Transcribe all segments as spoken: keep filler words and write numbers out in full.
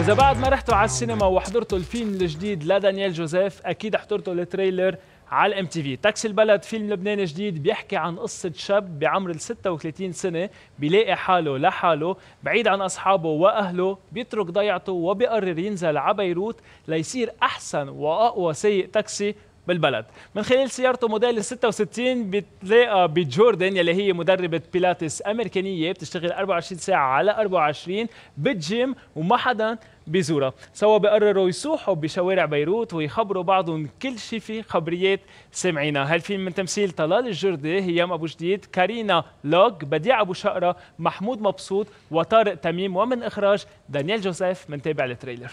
إذا بعد ما رحتوا على السينما وحضرتوا الفيلم الجديد لدانيال جوزيف أكيد حضرتوا التريلر على الام تي في. تاكسي البلد فيلم لبناني جديد بيحكي عن قصة شاب بعمر ال ستة وثلاثين سنة بيلاقي حاله لحاله بعيد عن أصحابه وأهله، بيترك ضيعته وبيقرر ينزل على بيروت ليصير أحسن وأقوى سايق تاكسي بالبلد. من خلال سيارته موديل ستة وستين بتلاقى بجوردن يلي هي مدربة بيلاتس أمريكانية بتشتغل أربعة وعشرين ساعة على أربعة وعشرين بالجيم وما حدا بيزورها. سوا بيقرروا يسوحوا بشوارع بيروت ويخبروا بعضهم كل شيء في خبريات سمعينها. هالفيلم من تمثيل طلال الجردي، هيام أبو جديد، كارينا لوغ، بديع أبو شقرة، محمود مبسوط وطارق تميم، ومن إخراج دانيال جوزيف. منتابع التريلر.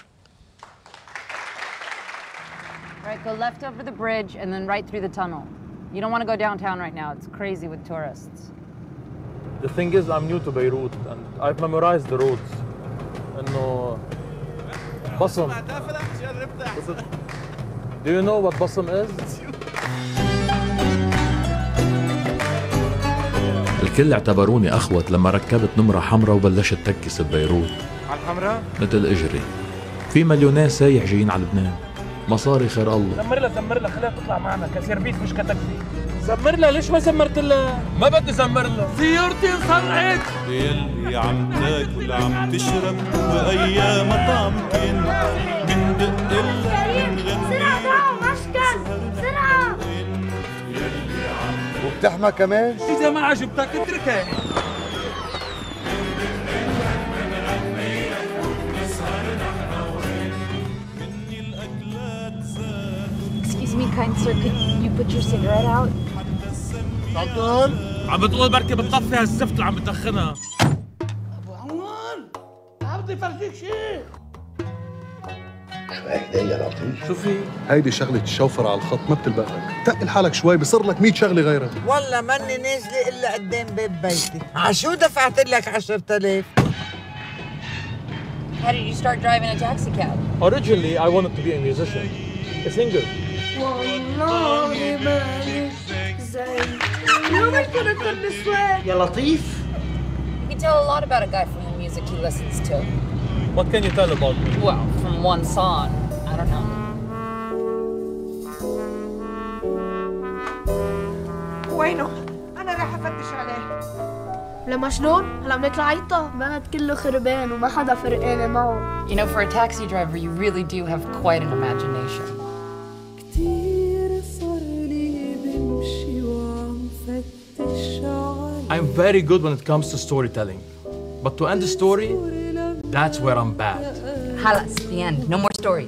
Right, go left over the bridge and then right through the tunnel. You don't want to go downtown right now. It's crazy with tourists. The thing is, I'm new to Beirut and I've memorized the roads. إنه بصم. Do you know what بصم is? الكل اعتبروني أخوت لما ركبت نمرة حمراء وبلشت تكس ببيروت. على الحمراء؟ مثل إجري. في مليونين سايح جايين على لبنان. مصاري خير الله. زمر لها زمر لها خليها تطلع معنا كسيرفيس مش كتاكسي. زمر لها، ليش ما زمرت لها؟ ما بدي زمر لها. سيارتي انصلحت. يلي عم تاكل عم تشرب وايامها طعم كن من دق لها من غني. بسرعة تعالوا مشكل بسرعة. وبتحمى كمان؟ إذا ما عجبتك اتركها. Excuse me, kind sir, could you put your cigarette out? تفضل. عم بتقول بركي بتطفي هالزفت اللي عم بتدخنها. ابو عمار ما بدي فرجيك شيء. شو هيك يا لطيف؟ شوفي هيدي شغلة الشوفر على الخط ما بتلبقلك، تقل حالك شوي بصير لك مية شغلة غيرها. والله ماني نازلة إلا قدام باب بيتي، عشو دفعت لك عشرة آلاف؟ How did you start driving a taxi cab? Originally, I wanted to be a musician, a singer. والله مالي زي يومك كنا كنا نسوان. يا لطيف. You can tell a lot about a guy from the music he listens to. What can you tell about me? Well, from one song, I don't know. وينه؟ أنا راح أفتش عليه. لما شلون؟ هلا بنطلع عيطة، بلد كله خربان وما حدا فرقانة معه. You know, for a taxi driver, you really do have quite an imagination. I'm very good when it comes to storytelling. But to end the story, that's where I'm bad. Halas, the end. No more stories.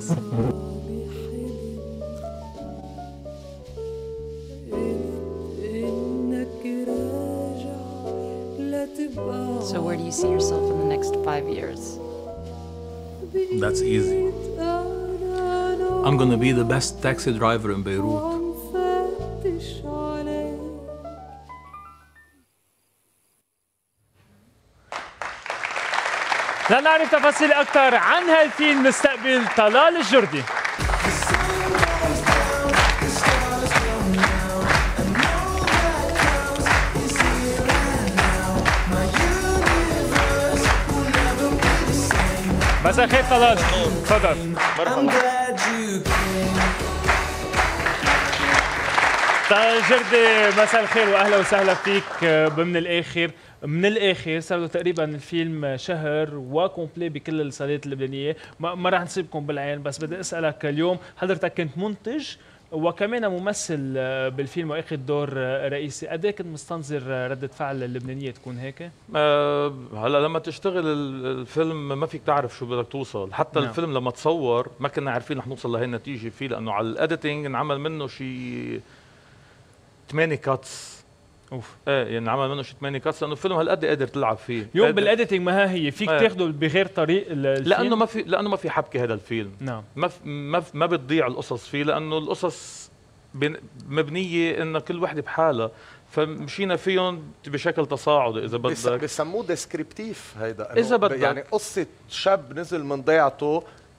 So where do you see yourself in the next five years? That's easy. I'm gonna be the best taxi driver in Beirut. لنعرف تفاصيل أكثر عن هالفيلم نستقبل طلال الجردي. مساء الخير طلال، تفضل. مرحبا. طلال الجردي مساء الخير واهلا وسهلا فيك. من الاخر من الاخر صار له تقريبا الفيلم شهر وكومبلي بكل الصالات اللبنانيه، ما, ما راح نسيبكم بالعين، بس بدي اسالك اليوم حضرتك كنت منتج وكمان ممثل بالفيلم واخذ دور رئيسي، قد ايه كنت مستنظر ردة فعل اللبنانيه تكون هيك؟ أه هلا لما تشتغل الفيلم ما فيك تعرف شو بدك توصل، حتى نعم. الفيلم لما تصور ما كنا عارفين رح نوصل لهي النتيجه فيه، لانه على الاديتنج انعمل منه شيء ثمانية كاتس. اوف ايه يعني عمل منه شي ثمانية كاتس لانه الفيلم هالقد قادر تلعب فيه. يوم بالاديتنج ما هي فيك ايه. تاخده بغير طريق الفيلم لانه ما في لانه ما في حبكه هذا الفيلم. نعم ما ما ما بتضيع القصص فيه، لانه القصص مبنيه انه كل وحده بحالها، فمشينا فيهم بشكل تصاعدي. اذا بدك بسموه ديسكريبتيف هيدا، اذا بدك يعني قصه شاب نزل من ضيعته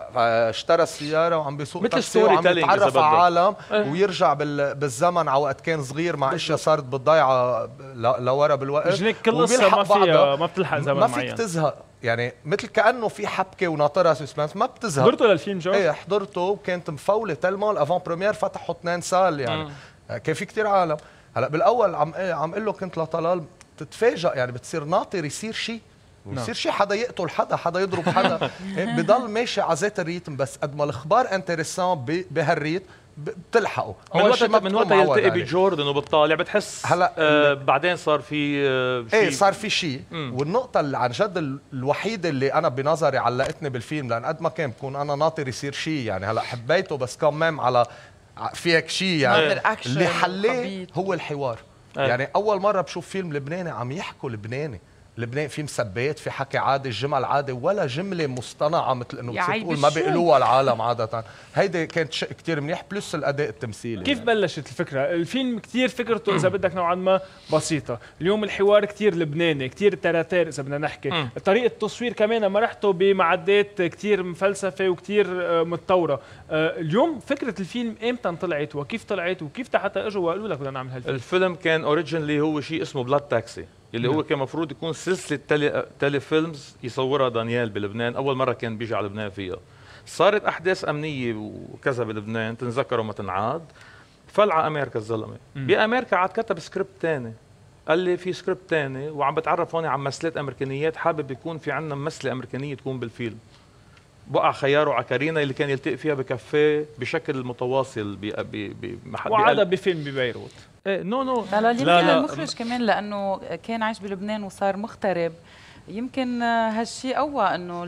اشترى السياره وعم بيسوق مثل تاكسي وعم يتعرف على عالم أه. ويرجع بالزمن على وقت كان صغير مع اشياء صارت بالضيعه لورا بالوقت. جنيك كل قصه ما فيها ما بتلحق زمن ما معين، فيك تزهق يعني، مثل كانه في حبكه وناطرها سسبنس، ما بتزهق. حضرته للفيلم جو؟ ايه حضرته، وكانت مفوله تلمون الافون بريمير فتحوا اثنين سال يعني م. كان في كثير عالم. هلا بالاول عم ايه عم اقول له كنت لطلال تتفاجئ يعني، بتصير ناطر يصير شيء ويصير شيء، حدا يقتل حدا، حدا يضرب حدا بضل ماشي على ذات الريتم، بس قد ما الاخبار انتريسون بهالريت بتلحقوا. من وقت من وقت يلتقي بجوردن وبالطالع بتحس هلا آه بعدين صار في آه ايه صار في شيء. والنقطة اللي عن جد الوحيدة اللي أنا بنظري علقتني بالفيلم، لأن قد ما كان بكون أنا ناطر يصير شيء يعني، هلا حبيته بس كمان على فيك شيء يعني، اللي حليه هو الحوار. أيه. يعني أول مرة بشوف فيلم لبناني عم يحكوا لبناني، لبنان في مسبات، في حكي عادي، الجمل عادي، ولا جمله مصطنعه مثل انه بتقول ما بيقولوها العالم عاده. هيدي كانت شيء كثير منيح، بلس الاداء التمثيلي. كيف يعني بلشت الفكره؟ الفيلم كثير فكرته اذا بدك نوعا ما بسيطه، اليوم الحوار كثير لبناني، كثير تراتير اذا بدنا نحكي، م. طريقه التصوير كمان مرحته بمعدات كثير مفلسفه وكثير متطوره. اليوم فكره الفيلم امتى طلعت وكيف طلعت وكيف حتى اجوا وقالوا لك بدنا نعمل هالفيلم؟ الفيلم كان اوريجينلي هو شيء اسمه بلاد تاكسي، اللي هو كان مفروض يكون سلسله تلي, تلي فيلمز يصورها دانيال بلبنان، اول مره كان بيجي على لبنان فيها. صارت احداث امنيه وكذا بلبنان تنذكر وما تنعاد، فلع امريكا الزلمه. بامريكا عاد كتب سكريبت ثاني، قال لي في سكريبت ثاني وعم بتعرف هون على ممثلات امريكانيات، حابب يكون في عندنا ممثله امريكانيه تكون بالفيلم. وقع خياره على كارينا اللي كان يلتقي فيها بكافيه بشكل متواصل بمحل وعادة بفيلم ببيروت. ايه نو نو لا لا يمكن المخرج كمان لانه كان عايش بلبنان وصار مغترب، يمكن هالشيء قوى انه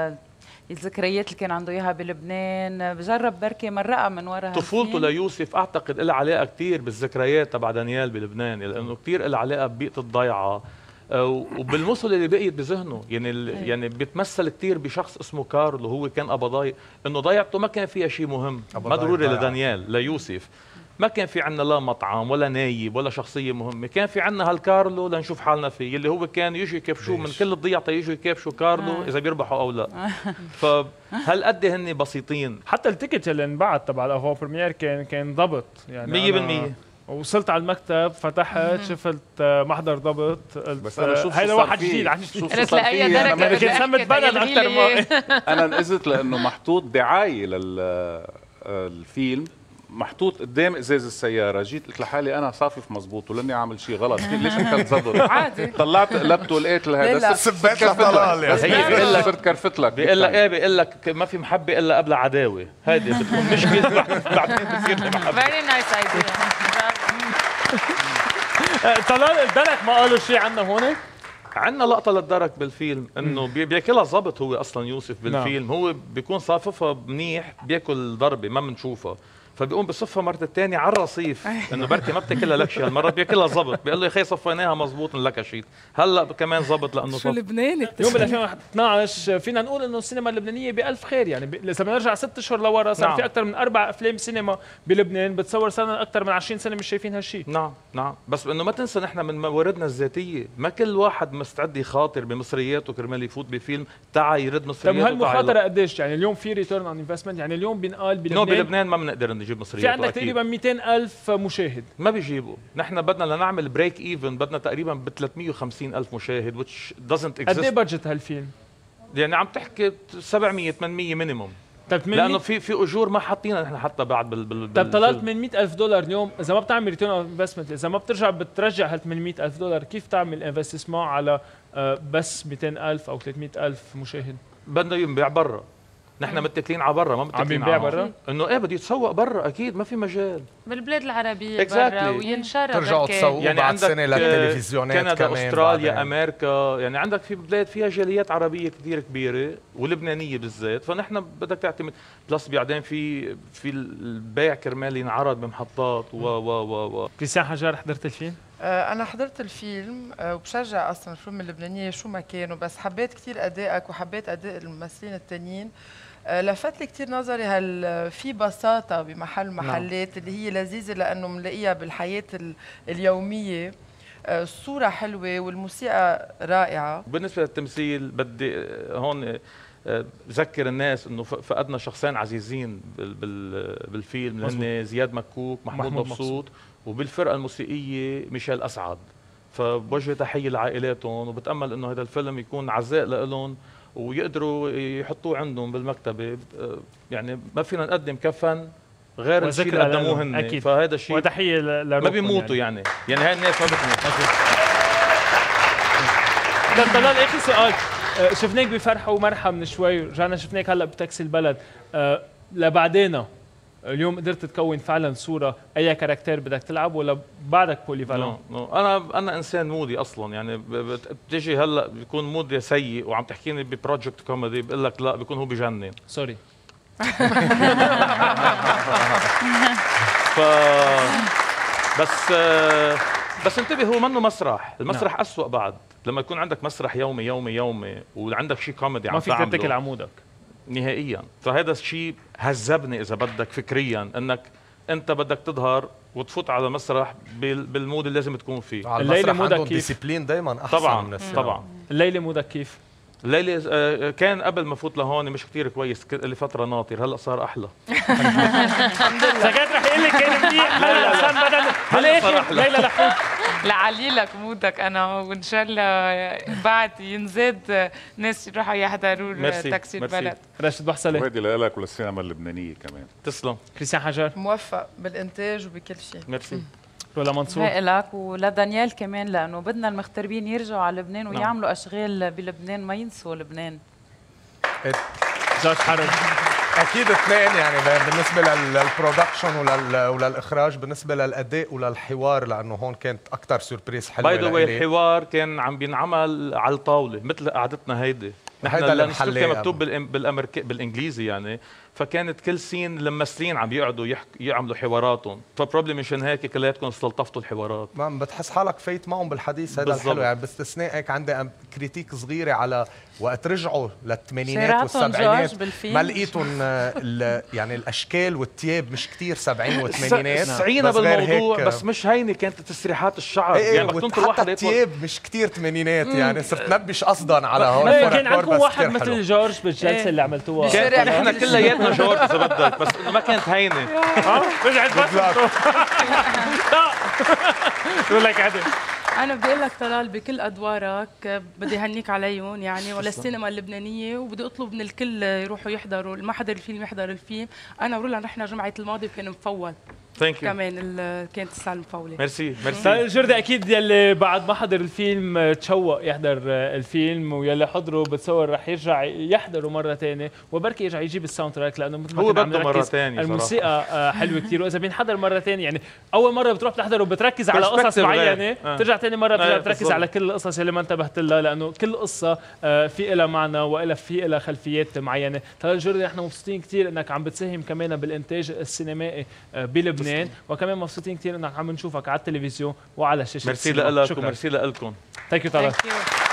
الذكريات اللي كان عنده اياها بلبنان، بجرب بركي مرقها من وراء طفولته ليوسف اعتقد لها علاقه كثير بالذكريات تبع دانيال بلبنان، لانه كثير لها علاقه ببيئه الضيعه وبالمثل اللي بقيت بذهنه يعني ال... يعني بيتمثل كثير بشخص اسمه كارلو، هو كان ابا ضايع، انه ضيعته ما كان فيها شيء مهم، ما ضروري لدانيال ليوسف، ما كان في عندنا لا مطعم ولا نايب ولا شخصيه مهمه، كان في عندنا هالكارلو لنشوف حالنا فيه، اللي هو كان يجوا يكبشوه من كل الضيعه، يجوا يكبشوا كارلو اذا بيربحوا او لا. فهالقد هن بسيطين. حتى التيكت اللي انبعت تبع الافون بريمير كان كان ضبط يعني مية بالمية. وصلت على المكتب فتحت شفت محضر ضبط، بس انا شوف هذا واحد جديد عن قلت تلاقيها درجه كنت سمت بلد اكثر ما انا انقذت لانه محطوط دعايه للفيلم، محطوط قدام ازاز السياره، جيت قلت لحالي انا صافف مزبوط ولاني عامل شيء غلط، ليش انت تزبط؟ عادي طلعت قلبته لقيت هذا سبيت لطلال يعني، هي بيقول لك صرت كرفت لك، بيقول لك ايه بيقول لك ما في محبه الا قبل عداوه، هيدي بتكون مشكله بعدين بتصير محبه. فيري نايس ايديا. طلال الدرك ما قالوا شيء عنا هون؟ عندنا لقطه للدرك بالفيلم انه بياكلها ظبط، هو اصلا يوسف بالفيلم نعم. هو بيكون صاففها منيح، بياكل ضربه ما بنشوفها، فبيقوم بصفها مرة الثانية على الرصيف انه بركي ما بتاكلها لكشة، هالمرة بياكلها ظبط، بيقول له يا اخي صفيناها مزبوط انلكشت، هلا كمان ظبط لانه شو لبناني. يوم ب ألفين واثنعش فينا نقول انه السينما اللبنانية بألف خير يعني، اذا بنرجع ست اشهر لورا صار نعم. في اكثر من اربع افلام سينما بلبنان بتصور سنة اكثر من عشرين سنة مش شايفين هالشيء. نعم نعم، بس انه ما تنسى نحن من مواردنا الذاتية، ما كل واحد مستعد يخاطر بمصرياته كرمال يفوت بفيلم تاع يرد مصرياته. طيب هالمخاطرة قديش يعني اليوم في ريتيرن اون انفستمنت؟ يعني اليوم بينقال بلبنان بلبنان ما بنقدر نجيب مصرياته، تقريبا مئتين ألف مشاهد ما بيجيبوا، نحن بدنا لنعمل بريك ايفن بدنا تقريبا ب ثلاثمئة وخمسين ألف مشاهد which doesn't exist. قد ايه بادجت هالفيلم؟ يعني عم تحكي سبعمئة ثمانمئة مينيموم، طيب لانه في في اجور ما حاطينها نحن حتى بعد بال بال طيب طلعت ثمانمئة ألف دولار اليوم، اذا ما بتعمل ريتيرن اون انفستمنت، اذا ما بترجع بترجع هال ثمانمئة ألف دولار، كيف تعمل انفستسمون على بس مئتين ألف او ثلاثمئة ألف مشاهد؟ بدنا ينباع برا، نحن متكلين على برا، ما متكلين على برا، انه ايه بده يتسوق برا، اكيد ما في مجال بالبلاد العربيه exactly. برا وينشر ترجعوا تسوقوا يعني بعد سنه للتلفزيونات كندا كمان استراليا بعدين. امريكا، يعني عندك في بلاد فيها جاليات عربيه كثير كبيره ولبنانيه بالذات، فنحن بدك تعتمد بلس بعدين في في البيع كرمال ينعرض بمحطات و و و و كريستيان حجار حضرت الفيلم؟ أنا حضرت الفيلم وبشجع أصلاً الفيلم اللبنانية شو ما كانوا، بس حبيت كتير أدائك وحبيت أداء الممثلين التانيين. لفت لي كتير نظري هال في بساطة بمحل محلات اللي هي لذيذة لأنه منلاقيها بالحياة اليومية، الصورة حلوة والموسيقى رائعة. بالنسبة للتمثيل بدي هون بذكر الناس انه فقدنا شخصين عزيزين بالفيلم، هن زياد مكوك، محمود مبسوط، وبالفرقه الموسيقيه ميشيل اسعد. فبوجه تحيه لعائلاتهم، وبتامل انه هذا الفيلم يكون عزاء لهم ويقدروا يحطوه عندهم بالمكتبه. يعني ما فينا نقدم كفن غير الشيء اللي قدموه هن، اكيد. فهذا الشيء وتحيه لروحهم ما بيموتوا يعني يعني, يعني هاي الناس ما بتموت. طلال اخر سؤال، شفناك بفرحه ومرحه من شوي، رجعنا شفناك هلا بتاكسي البلد، أه لبعدين اليوم قدرت تكون فعلا صوره اي كاركتير بدك تلعب ولا بعدك بولي فالون؟ no, no. انا انا انسان مودي اصلا، يعني بتجي هلا بيكون مودي سيء وعم تحكيني ببروجكت كوميدي بقول لك لا بيكون هو بجنن. سوري. ف بس بس انتبه، هو منه مسرح، المسرح نعم. أسوأ بعد لما يكون عندك مسرح يومي يومي يومي وعندك شيء كوميدي عم تعمله، ما فيك تتكل عمودك نهائيا. فهذا الشيء هذبني اذا بدك فكريا، انك انت بدك تظهر وتفوت على مسرح بالمود اللي لازم تكون فيه. على الليله مودك كيف؟ ديسيبلين دائما احسن طبعا من السينما. طبعا. الليله مودك كيف؟ الليله كان قبل ما فوت لهون مش كثير كويس، لي فتره ناطر، هلا صار احلى. الحمد لله. كنت رح يقول لك كان منيح، هلا صار بدل بالاخر ليلى لحوت. لعلي لك مودك انا، وان شاء الله بعد ينزاد ناس يروحوا يحضروا تاكسي البلد. راشد بحصلي. وهيدي لك وللسينما اللبنانيه كمان. تسلم. كريستيان حجار موفق بالانتاج وبكل شيء. ميرسي. رولا منصور. هاي لك ولدانيال كمان، لانه بدنا المغتربين يرجعوا على لبنان ويعملوا نعم. اشغال بلبنان، ما ينسوا لبنان. جورج حرب. اكيد اثنين، يعني بالنسبه للبرودكشن ولل... وللاخراج، بالنسبه للاداء وللحوار، لانه هون كانت اكثر سوربريز حلوه. باي ذا واي الحوار كان عم بينعمل على الطاوله مثل قعدتنا هيدي، نحن لانه كان مكتوب بالامريكي بالانجليزي يعني، فكانت كل سين الممثلين عم يقعدوا يحك... يعملوا حواراتهم، فبروبلي مشان هيك كلياتكم استلطفتوا الحوارات. ما بتحس حالك فايت معهم بالحديث، هذا الحلو يعني. باستثناء هيك عندي كريتيك صغيره على وقت رجعوا للثمانينات والسبعينات، ما لقيتهم يعني الاشكال والثياب مش كثير سبعين وثمانينات. سعينا بالموضوع بس مش هيني كانت تسريحات الشعر ايه يعني بدك تنطر واحد الثياب مش كثير ثمانينات يعني، صرت نبش قصدا على هون. كان عندكم واحد مثل جورج بالجلسه اللي عملتوها، نحن كلياتنا جورج اذا بدك، بس ما كانت هينه. رجعت بس بقول لك عدل. أنا بدي أقول لك طلال، بكل أدوارك بدي هنيك عليهم يعني، ولا السينما اللبنانية، وبدي أطلب من الكل يروحوا يحضروا، ما حضر الفيلم يحضر الفيلم. أنا ورولا رحنا جمعة الماضي وكان مفول. ثانك يو. كمان كانت الساعة المفولة. ميرسي ميرسي. جردة أكيد يلي بعد ما حضر الفيلم تشوق يحضر الفيلم، ويلي حضروا بتصور رح يرجع يحضروا مرة ثانية، وبركي يرجع يجيب الساوند تراك، لأنه مثل ما هو بده مرة ثانية. الموسيقى حلوة كثير، وإذا بينحضر مرة ثانية يعني أول مرة بتروح تحضر وبتركز على قصص معينة، آه. ترجع ثاني مرة بترجع بتركز على كل القصص اللي ما انتبهت لها، لأنه كل قصة في لها معنى وإلها في لها خلفيات معينة. طلال جردة نحن مبسوطين كثير إنك عم بتساهم كمان بالإنتاج السينمائي بلبنان، وكمان مبسوطين كثير انك عم نشوفك على التلفزيون وعلى الشاشه. ميرسي لك وميرسي لكم. ثانك يو طلال.